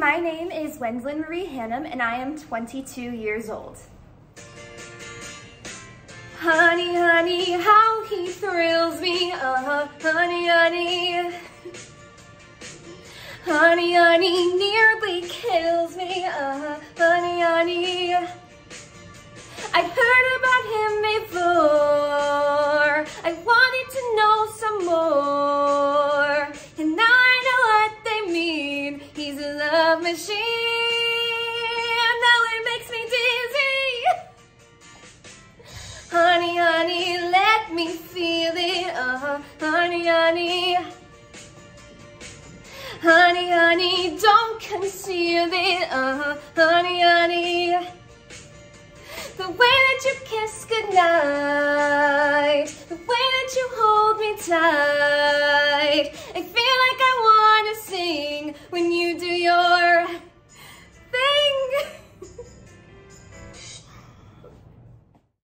my name is Wendolyn Hannum, and I am 22 years old. Honey, honey, how he thrills me, honey, honey. Honey, honey, nearly kills me, honey, honey. I've heard about him before, I wanted to know some more, and now I know what they mean. He's a love machine, though it makes me dizzy. Honey, honey, let me feel it, honey, honey. Honey, honey, don't conceal it, honey, honey. The way that you kiss goodnight, the way that you hold me tight, I feel like I wanna sing when you do